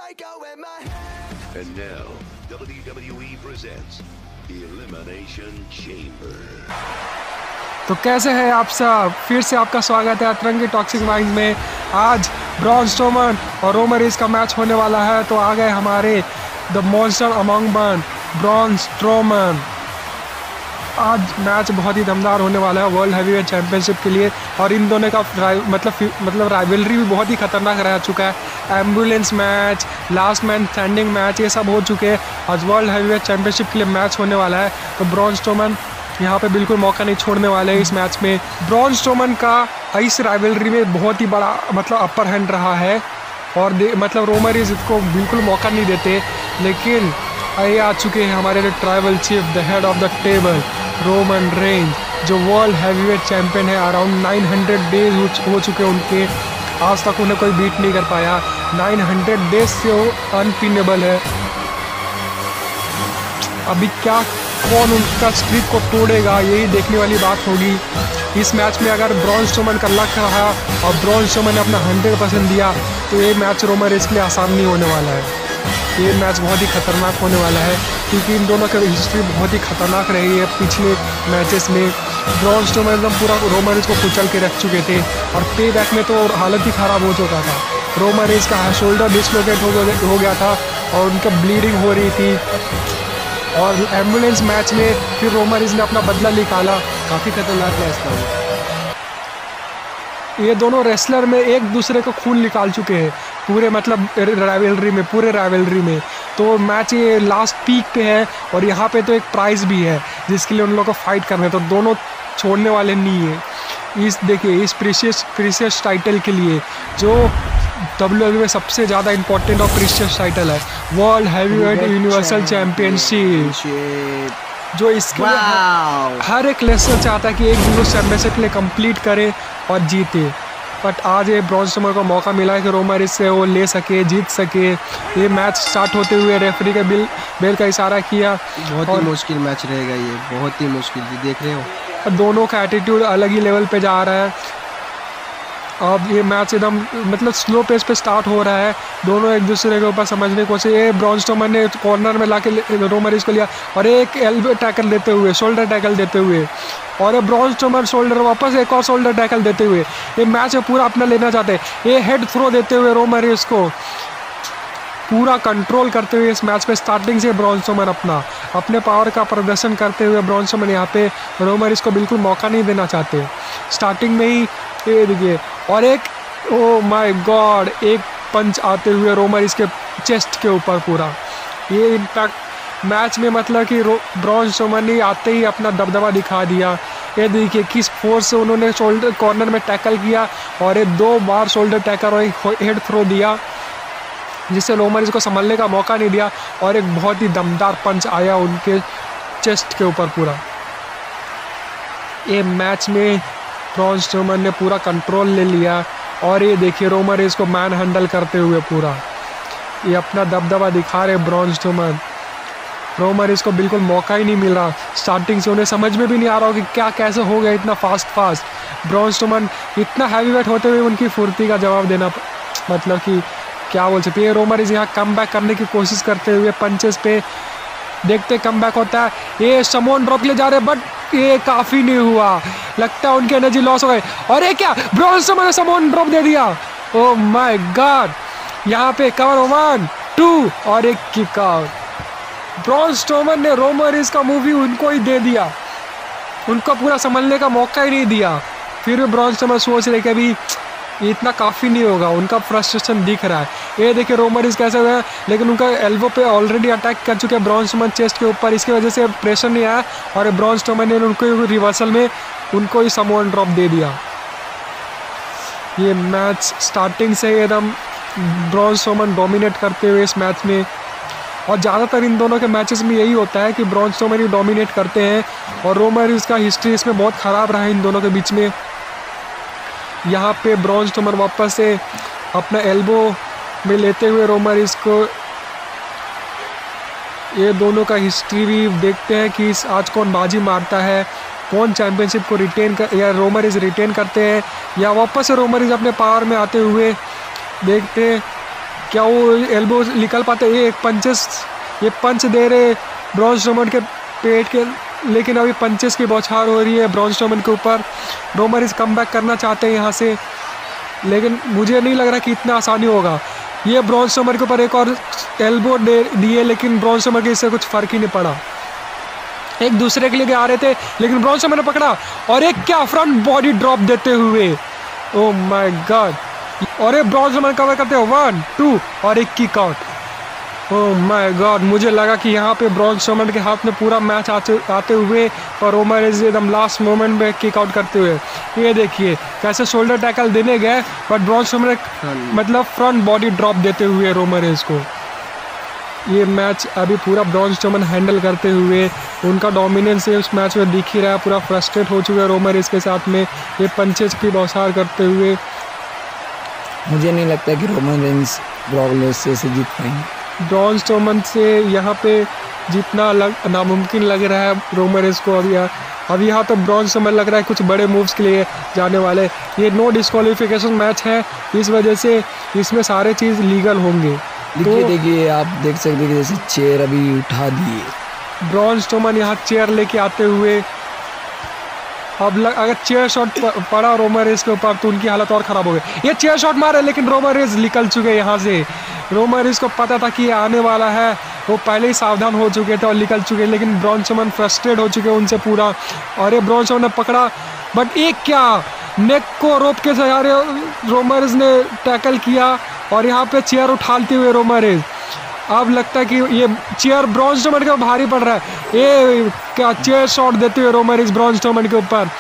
And now, WWE presents the Elimination Chamber. तो कैसे हैं आप सब? फिर से आपका स्वागत है अतरंगी टॉक्सिक माइंड में। आज ब्रॉन स्ट्रोमन और रोमन रेंज का मैच होने वाला है। तो आ गए हमारे the monster among men Braun Strowman. आज मैच बहुत ही दमदार होने वाला है वर्ल्ड हैवीवेट चैंपियनशिप के लिए। और इन दोनों का मतलब राइवलरी भी बहुत ही खतरनाक रह चुका है। Ambulance match, last man standing match, ये सब हो चुके हैं। आज वर्ल्ड हैवीवेट चैंपियनशिप के लिए मैच होने वाला है। तो ब्रॉन स्ट्रोमन यहाँ पे बिल्कुल मौका नहीं छोड़ने वाले हैं इस मैच में। ब्रॉन स्ट्रोमन का इस राइवलरी में बहुत ही बड़ा मतलब अपर हैंड रहा है। और मतलब रोमन रेंज इसको बिल्कुल मौका नहीं देते। लेकिन ये आ चुके हैं हमारे tribal chief, the head of the table, Roman Reigns, जो वर्ल्ड हैवीवेट चैंपियन है। अराउंड 900 डेज हो चुके हैं उनके। आज तक उन्हें कोई बीट नहीं कर पाया। 900 डेज से वो अनपिनेबल है। अभी क्या कौन उनका स्ट्रीक को तोड़ेगा, यही देखने वाली बात होगी इस मैच में। अगर ब्रॉन स्ट्रोमन का लक रहा और ब्रॉन स्ट्रोमन ने अपना 100% दिया तो ये मैच रोमन रेंज के लिए आसान नहीं होने वाला है। ये मैच बहुत ही खतरनाक होने वाला है क्योंकि इन दोनों की हिस्ट्री बहुत ही खतरनाक रही है। पिछले मैचेस में ब्रॉन स्ट्रोमन एकदम पूरा रोमन रेंज को कुचल के रख चुके थे और पे बैक में तो हालत ही ख़राब हो चुका था। रोमन रेंज का शोल्डर डिसलोकेट हो गया था और उनका ब्लीडिंग हो रही थी। और एम्बुलेंस मैच में फिर रोमन रेंज ने अपना बदला निकाला। काफ़ी खतरनाक मैच था। ये दोनों रेसलर में एक दूसरे को खून निकाल चुके हैं पूरे मतलब पूरे राइवलरी में। तो मैच ये लास्ट पीक पे है और यहाँ पे तो एक प्राइज़ भी है जिसके लिए उन लोगों को फाइट करना है। तो दोनों छोड़ने वाले नहीं है। देखिए इस प्रीशियस टाइटल के लिए जो WWE में सबसे ज़्यादा इम्पोर्टेंट और प्रीशियस टाइटल है, वर्ल्ड हैवीवेट यूनिवर्सल चैंपियनशिप, जो इसके हर एक रेसलर चाहता है कि एक दिन उस चैंपियनशिप के लिए कंप्लीट करे और जीते। बट आज ये ब्रॉन स्ट्रोमन को मौका मिला है कि रोमन रेंज से वो ले सके, जीत सके। ये मैच स्टार्ट होते हुए रेफरी के बेल का इशारा किया। बहुत ही मुश्किल मैच रहेगा ये, बहुत ही मुश्किल। देख रहे हो दोनों का एटीट्यूड अलग ही लेवल पे जा रहा है। अब ये मैच एकदम मतलब स्लो पेस पे स्टार्ट हो रहा है। दोनों एक दूसरे के ऊपर समझने की कोशिश। ये ब्रॉन स्ट्रोमन ने कॉर्नर में लाके रोमन रेंज को लिया और एक एल्बो टैकल देते हुए, शोल्डर टैकल देते हुए, और ये ब्रॉन स्ट्रोमन शोल्डर वापस एक और शोल्डर टैकल देते हुए ये मैच में पूरा अपना लेना चाहते हैं। ये हेड थ्रो देते हुए रोमन रेंज को पूरा कंट्रोल करते हुए इस मैच पे स्टार्टिंग से ब्रॉन स्ट्रोमन अपने पावर का प्रदर्शन करते हुए ब्रॉन स्ट्रोमन यहाँ पे रोमन रेंज को बिल्कुल मौका नहीं देना चाहते। स्टार्टिंग में ही ये देखिए और एक ओ माय गॉड एक पंच आते हुए रोमन रेंज के चेस्ट के ऊपर पूरा। ये इम्पैक्ट मैच में मतलब कि ब्रॉन स्ट्रोमन ने आते ही अपना दबदबा दिखा दिया। ये देखिए किस फोर्स से उन्होंने शोल्डर कॉर्नर में टैकल किया और ये 2 बार शोल्डर टैकल और एक हेड थ्रो दिया जिससे रोमन रेंज को संभलने का मौका नहीं दिया। और एक बहुत ही दमदार पंच आया उनके चेस्ट के ऊपर पूरा। ये मैच में ब्रॉन स्ट्रोमन ने पूरा कंट्रोल ले लिया और ये देखिए रोमन रेंज को मैन हैंडल करते हुए पूरा ये अपना दबदबा दिखा रहे ब्रॉन स्ट्रोमन। रोमन रेंज को बिल्कुल मौका ही नहीं मिल रहा। स्टार्टिंग से उन्हें समझ में भी नहीं आ रहा हो कि क्या कैसे हो गया इतना फास्ट। ब्रॉन स्ट्रोमन इतना हैवीवेट होते हुए उनकी फुर्ती का जवाब देना मतलब कि क्या बोल सकते हैं। रोमन रेंज यहाँ कम बैक करने की कोशिश करते हुए पंचेस पे देखते कम बैक होता है। ये समोन ड्रॉप के लिए जा रहे बट ये काफ़ी नहीं हुआ। लगता है उनकी एनर्जी लॉस हो गई। और ये क्या ब्रॉन स्ट्रोमन ने समोन ड्रॉप दे दिया। Oh my God. यहाँ पे कवर 1 2 और एक किक आउट। ब्रॉन स्ट्रोमन ने रोमन रेंज का मूवी उनको ही दे दिया। उनको पूरा संभलने का मौका ही नहीं दिया। फिर भी ब्रॉन स्ट्रोमन सोच रहे कि अभी ये इतना काफ़ी नहीं होगा। उनका फ्रस्ट्रेशन दिख रहा है। ये देखिए रोमन रेंज कैसे हुआ, लेकिन उनका एल्बो पे ऑलरेडी अटैक कर चुके हैं ब्रॉन स्ट्रोमन चेस्ट के ऊपर। इसकी वजह से प्रेशर नहीं आया और ब्रॉन स्ट्रोमन ने उनको रिवर्सल में उनको ही समोन ड्रॉप दे दिया। ये मैच स्टार्टिंग से एकदम ब्रॉन स्ट्रोमन डोमिनेट करते हुए इस मैच में। और ज़्यादातर इन दोनों के मैचेस में यही होता है कि ब्रॉन स्ट्रोमन ही डोमिनेट करते हैं और रोमन रेंज का हिस्ट्री इसमें बहुत ख़राब रहा है इन दोनों के बीच में। यहाँ पे ब्रॉन स्ट्रोमन वापस से अपना एल्बो में लेते हुए रोमन रेंज को। ये दोनों का हिस्ट्री भी देखते हैं कि आज कौन बाजी मारता है, कौन चैंपियनशिप को रिटेन कर या रोमन रेंज रिटेन करते हैं या वापस से रोमन रेंज अपने पावर में आते हुए देखते हैं। क्या वो एल्बो निकल पाते? ये पंच दे रहे ब्रॉन स्ट्रोमन के पेट के, लेकिन अभी पंचेस की बौछार हो रही है ब्रॉन स्ट्रोमन के ऊपर। रोमन रेंज कम बैक करना चाहते हैं यहाँ से, लेकिन मुझे नहीं लग रहा कि इतना आसानी होगा। ये ब्रॉन स्ट्रोमन के ऊपर एक और एल्बो दिए, लेकिन ब्रॉन स्ट्रोमन के इससे कुछ फ़र्क ही नहीं पड़ा। एक दूसरे के लिए आ रहे थे, लेकिन ब्रॉन स्ट्रोमन ने पकड़ा और एक क्या फ्रंट बॉडी ड्रॉप देते हुए, ओह माय गॉड। और एक ब्रॉन स्ट्रोमन कवर करते हो 1 2 और एक kick out. Oh my God, मुझे लगा कि यहाँ पे ब्रॉन स्ट्रोमन के हाथ में पूरा मैच आते हुए, और रोमन रेंज एकदम लास्ट मोमेंट में किक आउट करते हुए। ये देखिए कैसे शोल्डर टैकल देने गए, बट ब्रॉन स्ट्रोमन मतलब फ्रंट बॉडी ड्रॉप देते हुए रोमन रेंज को। ये मैच अभी पूरा ब्रॉन स्ट्रोमन हैंडल करते हुए, उनका डोमिनेंस है उस मैच में दिख ही रहा है। पूरा फ्रस्ट्रेट हो चुका है रोमन रेंज के साथ में, ये पंचेज की बौछार करते हुए। मुझे नहीं लगता कि रोमन रेंज ब्रॉक लेसनर से जीत पाएंगे। ब्रॉन स्ट्रोमन से यहाँ पे जीतना नामुमकिन लग रहा है रोमन रेंज को। अभी यहाँ तो ब्रॉन स्ट्रोमन लग रहा है कुछ बड़े मूव्स के लिए जाने वाले। ये नो डिस्क्वालिफिकेशन मैच है, इस वजह से इसमें सारे चीज़ लीगल होंगे। देखिए आप देख सकते हैं जैसे चेयर अभी उठा दिए ब्रॉन स्ट्रोमन यहाँ चेयर लेके आते हुए। अब अगर चेयर शॉट पड़ा रोमन रेंज के ऊपर तो उनकी हालत और ख़राब हो गई। ये चेयर शॉट मारे, लेकिन रोमन रेंज निकल चुके यहाँ से। रोमन रेंज को पता था कि ये आने वाला है, वो पहले ही सावधान हो चुके थे और निकल चुके, लेकिन ब्रॉन स्ट्रोमन फ्रस्ट्रेट हो चुके उनसे पूरा। और ये ब्रॉन स्ट्रोमन ने पकड़ा, बट एक क्या नेक को रोप के सहारे रोमन रेंज ने टैकल किया, और यहाँ पे चेयर उठाते हुए रोमन रेंज। अब लगता है कि ये चेयर ब्रॉन स्ट्रोमन के भारी पड़ रहा है। ये क्या चेयर शॉट देते हुए रोमन रेंज ब्रॉन स्ट्रोमन के ऊपर।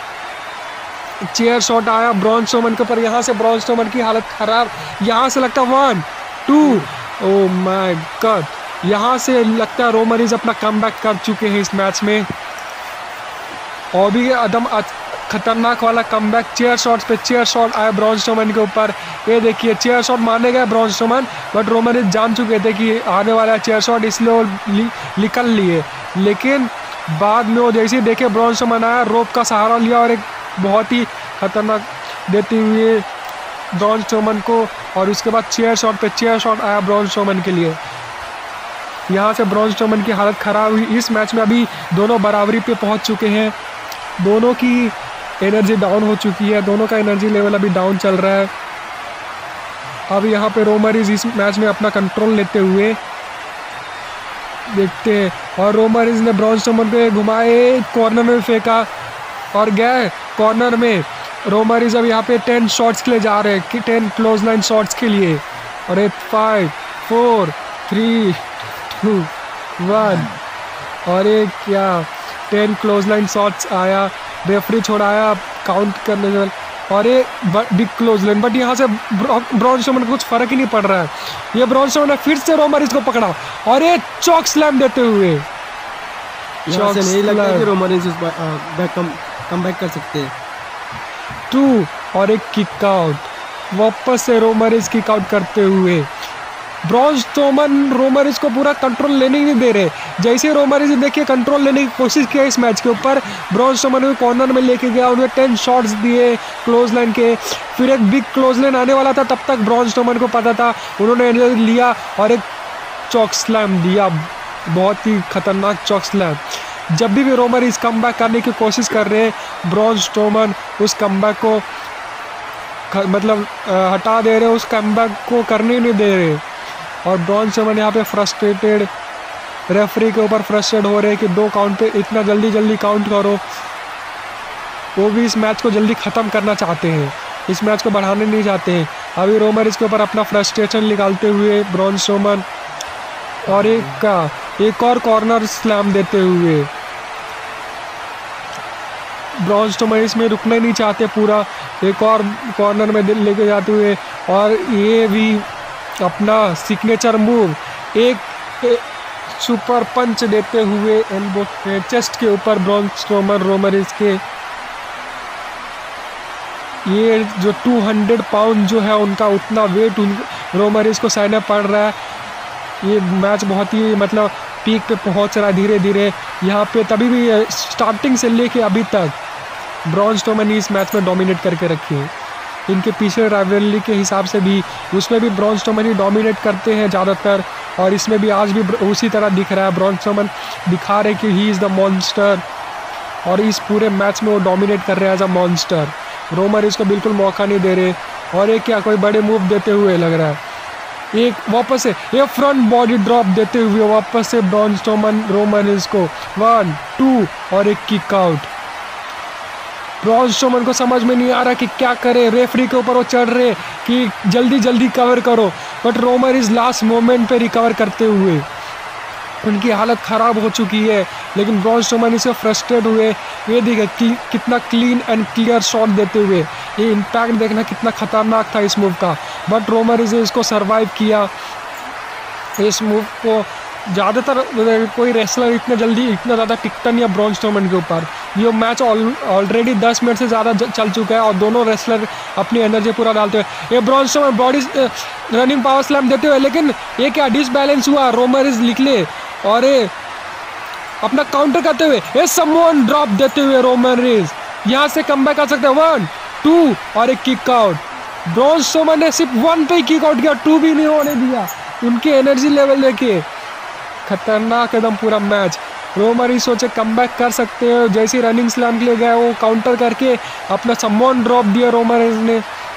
चेयर शॉट आया ब्रॉन स्ट्रोमन के ऊपर, यहाँ से ब्रॉन स्ट्रोमन की हालत खराब। यहाँ से लगता है 1 2, ओह माय गॉड, यहाँ से लगता है रोमन रेंज अपना कमबैक कर चुके हैं इस मैच में। और भी एकदम खतरनाक वाला कमबैक, चेयर शॉट्स पे चेयर शॉट आया ब्रॉन स्ट्रोमन के ऊपर। ये देखिए चेयर शॉट मारने गए Braun Strowman, but Roman Reigns जान चुके थे कि आने वाला है चेयर शॉट, इसलिए वो निकल लिए। लेकिन बाद में वो जैसे ही देखे ब्रॉन स्ट्रोमन आया, रोप का सहारा लिया और एक बहुत ही खतरनाक देते हुए ब्रॉन स्ट्रोमन को, और उसके बाद चेयर शॉट पे चेयर शॉट आया ब्रॉन स्ट्रोमन के लिए। यहाँ से ब्रॉन स्ट्रोमन की हालत ख़राब हुई। इस मैच में अभी दोनों बराबरी पे पहुँच चुके हैं, दोनों की एनर्जी डाउन हो चुकी है, दोनों का एनर्जी लेवल अभी डाउन चल रहा है। अब यहाँ पे रोमन रेंज इस मैच में अपना कंट्रोल लेते हुए देखते हैं, और रोमन रेंज ने ब्रॉन स्ट्रोमन पे घुमाए, कॉर्नर में फेंका और गए कॉर्नर में। रोमन रेंज अब यहाँ पे 10 शॉट्स के लिए जा रहे हैं, कि 10 क्लोज लाइन शॉट्स के लिए। और एक 5 4 3 2 1, और एक क्या 10 क्लोज लाइन शॉट्स आया, रेफरी छोड़ाया काउंट करने के, और ये बिग क्लोज लाइन। बट यहाँ से ब्रॉन स्ट्रोमन को कुछ फ़र्क ही नहीं पड़ रहा है। ये ब्रॉन स्ट्रोमन ने फिर से रोमन रेंज को पकड़ा और ये चॉक स्लैम देते हुए, यहाँ से नहीं लगता कि रोमन रेंज कम बैक कर सकते हैं। 2 और एक किक आउट, वापस से रोमन रेंज किक आउट करते हुए। ब्रॉन स्ट्रोमन रोमन रेंज को पूरा कंट्रोल लेने ही नहीं दे रहे। जैसे रोमन रेंज देखिए कंट्रोल लेने की कोशिश किया इस मैच के ऊपर, ब्रॉन स्ट्रोमन को कॉर्नर में लेके गया, उन्हें 10 शॉट्स दिए क्लोज लाइन के। फिर एक बिग क्लोज लाइन आने वाला था, तब तक ब्रॉन स्ट्रोमन को पता था, उन्होंने लिया और एक चॉक स्लैम दिया, बहुत ही खतरनाक चॉक स्लैम। जब भी रोमन रेंज कमबैक करने की कोशिश कर रहे हैं, ब्रॉन स्ट्रोमन उस कमबैक को मतलब हटा दे रहे, उस कमबैक को करने नहीं दे रहे। और ब्रॉन स्ट्रोमन यहाँ पे फ्रस्ट्रेटेड, रेफरी के ऊपर फ्रस्ट्रेट हो रहे हैं कि 2 काउंट पे इतना जल्दी काउंट करो। वो भी इस मैच को जल्दी ख़त्म करना चाहते हैं, इस मैच को बढ़ाने नहीं चाहते हैं। अभी रोमन रेंज के ऊपर अपना फ्रस्ट्रेशन निकालते हुए ब्रॉन स्ट्रोमन, और एक और कॉर्नर स्लैम देते हुए ब्रॉन स्ट्रोमन इसमें रुकना नहीं चाहते, पूरा एक और कॉर्नर में लेके जाते हुए। और ये भी अपना सिग्नेचर मूव, एक सुपर पंच देते हुए एल्बो चेस्ट के ऊपर ब्रॉन स्ट्रोमन रोमन रेंज के। ये जो 200 पाउंड जो है उनका, उतना वेट रोमन रेंज को सहना पड़ रहा है। ये मैच बहुत ही मतलब पीक पे पहुंच रहा है धीरे धीरे यहाँ पे। तभी भी स्टार्टिंग से लेके अभी तक ब्रॉन स्ट्रोमन इस मैच में डोमिनेट करके रखी है। इनके पीछे राइवलरी के हिसाब से भी, उसमें भी ब्रॉन स्ट्रोमन ही डोमिनेट करते हैं ज़्यादातर, और इसमें भी आज भी उसी तरह दिख रहा है। ब्रॉन स्ट्रोमन दिखा रहे कि ही इज़ द मॉन्स्टर, और इस पूरे मैच में वो डोमिनेट कर रहे हैं as a monster. Roman Reigns को बिल्कुल मौका नहीं दे रहे, और एक क्या कोई बड़े मूव देते हुए लग रहा है। एक वापस से ये फ्रंट बॉडी ड्रॉप देते हुए वापस से ब्रॉन स्ट्रोमन रोमन रेंज को 1 2 और एक किक आउट। ब्रॉन स्ट्रोमन को समझ में नहीं आ रहा कि क्या करे, रेफरी के ऊपर वो चढ़ रहे कि जल्दी जल्दी कवर करो, but Roman Reigns last moment पे रिकवर करते हुए, उनकी हालत ख़राब हो चुकी है। लेकिन ब्रॉन स्ट्रोमन इसे फ्रस्ट्रेट हुए, ये देखिए कितना क्लीन एंड क्लियर शॉट देते हुए, ये इम्पैक्ट देखना कितना खतरनाक था इस मूव का, बट रोमन रेंज ने इसको सरवाइव किया। इस मूव को ज़्यादातर कोई रेसलर इतना ज़्यादा टिकता नहीं है ब्रॉन स्ट्रोमन के ऊपर। ये मैच ऑलरेडी 10 मिनट से ज़्यादा चल चुका है और दोनों रेसलर अपनी एनर्जी पूरा डालते हुए, ये Braun Strowman body running power slam देते हुए, लेकिन ये क्या डिसबैलेंस हुआ, रोमन रेंज निकले और ये अपना काउंटर करते हुए ये समवन ड्रॉप देते हुए रोमन रेंज यहाँ से कमबैक कर सकते हैं। 1 2 और एक किक आउट। ब्रॉन स्ट्रोमन ने सिर्फ 1 पे ही किक आउट किया, 2 भी नहीं होने दिया। उनकी एनर्जी लेवल देखिए, खतरनाक एकदम पूरा मैच। रोमन रेंज सोचे कमबैक कर सकते हैं, जैसे रनिंग स्लैम के लिए गया वो काउंटर करके अपना समवन ड्रॉप दिया रोमन रेंज ने।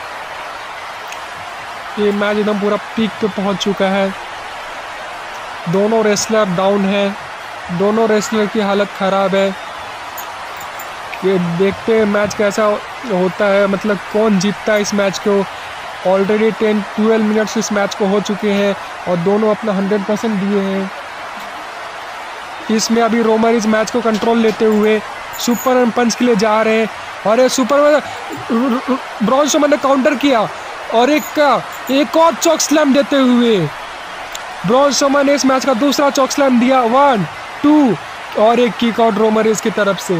ये मैच एकदम पूरा पीक पे पहुंच चुका है, दोनों रेसलर डाउन है, दोनों रेसलर की हालत ख़राब है। ये देखते हैं मैच कैसा होता है, मतलब कौन जीतता है इस मैच को। ऑलरेडी 10-12 मिनट्स इस मैच को हो चुके हैं और दोनों अपना 100% दिए हैं। इसमें अभी रोमन रेंज मैच को कंट्रोल लेते हुए सुपर पंच के लिए जा रहे हैं, और ये सुपर ब्रॉन स्ट्रोमन ने काउंटर किया और एक और चॉक स्लैम देते हुए ब्रॉन स्ट्रोमन ने इस मैच का दूसरा चॉक स्लैम दिया। 1 2 और एक किक आउट रोमन रेंज की तरफ से,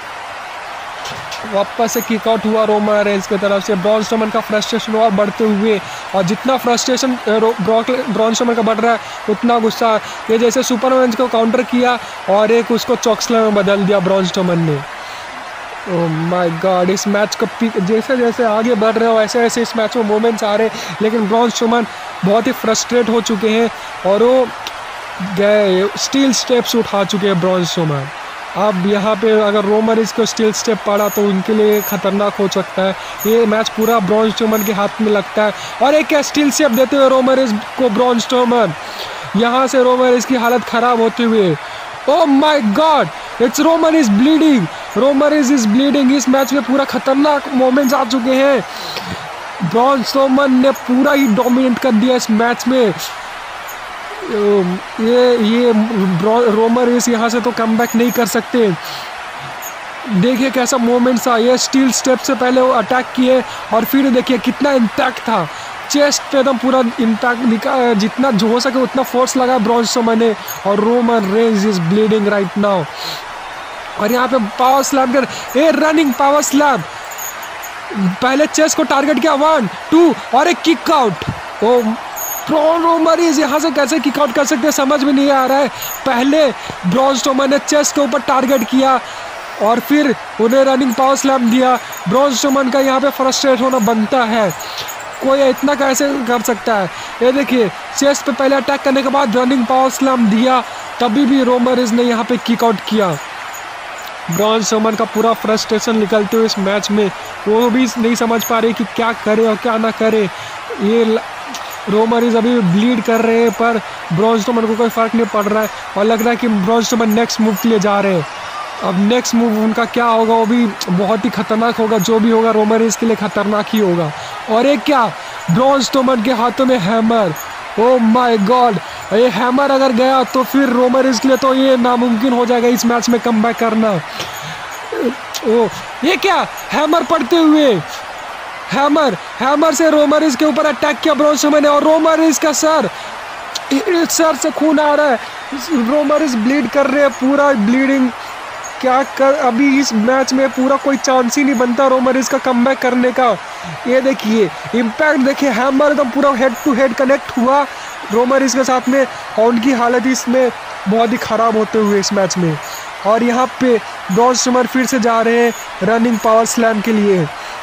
वापस से किक आउट हुआ रोमन रेंज की तरफ से। ब्रॉन स्ट्रोमन का फ्रस्ट्रेशन और बढ़ते हुए, और जितना फ्रस्ट्रेशन ब्रॉन स्ट्रोमन का बढ़ रहा है उतना गुस्सा, ये जैसे सुपर रेंज को काउंटर किया और एक उसको चॉक स्लैम में बदल दिया ब्रॉन स्ट्रोमन ने। ओह माय गॉड, इस मैच का पीक जैसे जैसे आगे बढ़ रहे हो वैसे वैसे इस मैच में मोमेंट्स आ रहे हैं, लेकिन ब्रॉन स्ट्रोमन बहुत ही फ्रस्ट्रेट हो चुके हैं और वो गए स्टील स्टेप्स उठा चुके हैं ब्रॉन स्ट्रोमन। अब यहाँ पे अगर रोमन रेंज को स्टील स्टेप पड़ा तो उनके लिए खतरनाक हो सकता है। ये मैच पूरा ब्रॉन स्ट्रोमन के हाथ में लगता है, और एक स्टील स्टेप देते हुए रोमन रेंज को ब्रॉन स्ट्रोमन, यहाँ से रोमन रेंज की हालत ख़राब होते हुए, oh my god it's Roman is bleeding, Roman Reigns is bleeding. इस मैच में पूरा खतरनाक मोमेंट्स आ चुके हैं, ब्रॉन स्ट्रोमन ने पूरा ही डोमिनेट कर दिया इस मैच में। ये रोमन रेंज यहाँ से तो कमबैक नहीं कर सकते। देखिए कैसा मोमेंट्स था, ये स्टील स्टेप से पहले वो अटैक किए और फिर देखिए कितना इम्पैक्ट था, चेस्ट पे एकदम पूरा इम्पैक्ट, जितना हो सके उतना फोर्स लगा ब्रॉन स्ट्रोमन ने, और Roman Reigns is bleeding right now. और यहाँ पे पावर स्लैम कर रनिंग पावर स्लैम, पहले चेस्ट को टारगेट किया 1 2 और एक kick out. Oh Roman Reigns यहाँ से कैसे किक आउट कर सकते हैं समझ में नहीं आ रहा है। पहले ब्रॉन स्ट्रोमन ने चेस्ट के ऊपर टारगेट किया और फिर उन्हें रनिंग पावर स्लैम दिया। ब्रॉन स्ट्रोमन का यहाँ पे फ्रस्ट्रेट होना बनता है, कोई इतना कैसे कर सकता है। ये देखिए चेस्ट पे पहले अटैक करने के बाद रनिंग पावर स्लैम दिया, तभी भी रोमन रेंज ने यहाँ पे किक आउट किया। ब्रॉन स्ट्रोमन का पूरा फ्रस्ट्रेशन निकलते हुए इस मैच में, वो भी नहीं समझ पा रहे कि क्या करे और क्या ना करे। ये रोमन रेंज अभी ब्लीड कर रहे हैं पर ब्रॉन स्ट्रोमन को कोई फ़र्क नहीं पड़ रहा है, और लग रहा है कि ब्रॉन स्ट्रोमन नेक्स्ट मूव के लिए जा रहे हैं। अब नेक्स्ट मूव उनका क्या होगा वो भी बहुत ही खतरनाक होगा, जो भी होगा रोमन रेंज के लिए खतरनाक ही होगा। और एक क्या, ब्रॉन स्ट्रोमन के हाथों में हैमर, ओह माय गॉड, ये हैमर अगर गया तो फिर रोमन रेंज के लिए तो ये नामुमकिन हो जाएगा इस मैच में कमबैक करना। ओह ये क्या, हैमर पड़ते हुए, हैमर से रोमन रेंज के ऊपर अटैक किया ब्रॉन स्ट्रोमन ने, और रोमन रेंज का सर से खून आ रहा है, रोमन रेंज ब्लीड कर रहे हैं, पूरा ब्लीडिंग। क्या कर, अभी इस मैच में पूरा कोई चांस ही नहीं बनता रोमन रेंज का कमबैक करने का। ये देखिए इम्पैक्ट देखिए, हैमर एकदम पूरा हेड टू हेड कनेक्ट हुआ रोमन रेंज के साथ में, और उनकी हालत इसमें बहुत ही ख़राब होते हुए इस मैच में। और यहाँ पे ब्रॉन स्ट्रोमन फिर से जा रहे हैं रनिंग पावर स्लैम के लिए,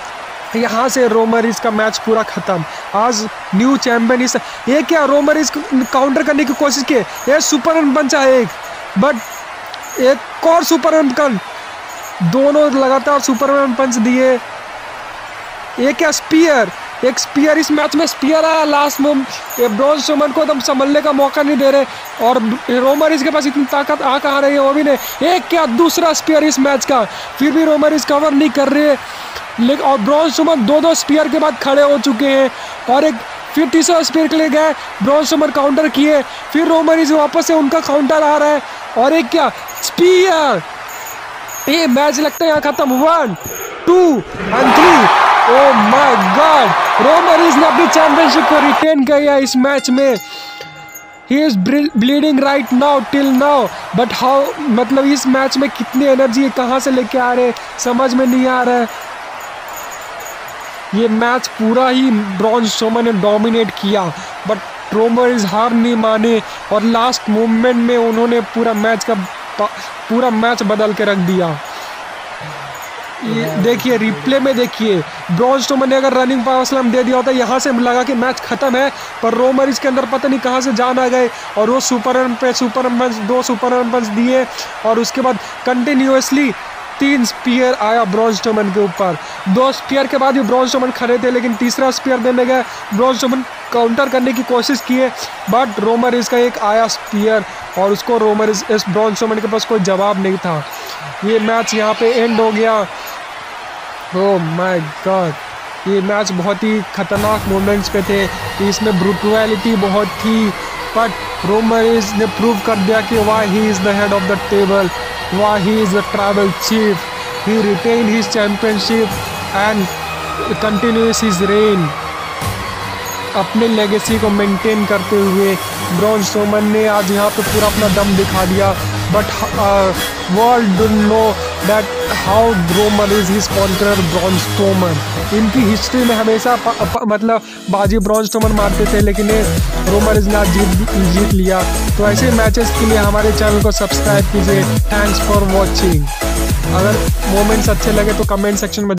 यहाँ से रोमन रीन्स का मैच पूरा खत्म। आज न्यू चैंपियन इस ये क्या रोमन रीन्स काउंटर करने की कोशिश की, ये सुपर पंच एक, बट एक और सुपर पंच, दोनों लगातार सुपर पंच दिए। ये क्या स्पीयर, एक स्पीयर इस मैच में स्पीयर आया लास्ट में, ये ब्रॉन स्ट्रोमन को एकदम संभलने का मौका नहीं दे रहे और रोमन रीन्स के पास इतनी ताकत आ कहाँ रही है वो भी नहीं। एक क्या दूसरा स्पीयर इस मैच का, फिर भी रोमन रीन्स कवर नहीं कर रहे लेकिन और ब्रॉन स्ट्रोमन दो स्पीयर के बाद खड़े हो चुके हैं और एक फिर तीसरा स्पीयर के लिए गए, ब्रॉन स्ट्रोमन काउंटर किए, फिर रोमन रीन्स वापस से उनका काउंटर आ रहा है और एक क्या स्पीयर। ये मैच लगता है यहाँ खत्म, 1 2 and 3। Oh my god, Roman Reigns ने अपनी चैंपियनशिप को रिटेन किया इस मैच में। He is bleeding right now till now, but how, मतलब इस मैच में कितनी एनर्जी कहाँ से लेके आ रहे समझ में नहीं आ रहा है। ये मैच पूरा ही ब्रॉन स्ट्रोमन ने डोमिनेट किया, बट रोमन रीन्स हार नहीं माने और लास्ट मोमेंट में उन्होंने पूरा मैच बदल के रख दिया। ये देखिए रिप्ले में देखिए, ब्रॉन स्ट्रोमन ने अगर रनिंग पावर स्लैम दे दिया होता यहाँ से लगा कि मैच खत्म है, पर रोमन रीन्स के अंदर पता नहीं कहाँ से जान आ गए और वो सुपर पंच 2 सुपर पंच दिए और उसके बाद कंटिन्यूसली 3 स्पीयर आया ब्रॉन स्ट्रोमन के ऊपर। 2 स्पीयर के बाद भी ब्रॉन स्ट्रोमन खड़े थे लेकिन तीसरा स्पीयर देने गए, ब्रॉन स्ट्रोमन काउंटर करने की कोशिश किए बट रोमन रीन्स का एक आया स्पीयर और उसको ब्रॉन स्ट्रोमन के पास कोई जवाब नहीं था। ये मैच यहाँ पे एंड हो गया। ओह माय गॉड, ये मैच बहुत ही खतरनाक मोमेंट्स पे थे, इसमें ब्रूटलिटी बहुत थी, बट रोमन रीन्स ने प्रूव कर दिया कि why he is the head of the table, why he is the tribal chief. He retained his championship and continues his reign. अपने लेगेसी को मेंटेन करते हुए ब्रॉन स्ट्रोमन ने आज यहाँ पे पूरा अपना दम दिखा दिया, but world don't know that how Roman Reigns his conqueror Braun Strowman. इनकी हिस्ट्री में हमेशा मतलब बाजी ब्रॉन स्ट्रोमन मारते थे लेकिन ये रोमन रीन्स ने आज जीत लिया। तो ऐसे मैचेस के लिए हमारे चैनल को सब्सक्राइब कीजिए। Thanks for watching. अगर मोमेंट्स अच्छे लगे तो कमेंट सेक्शन में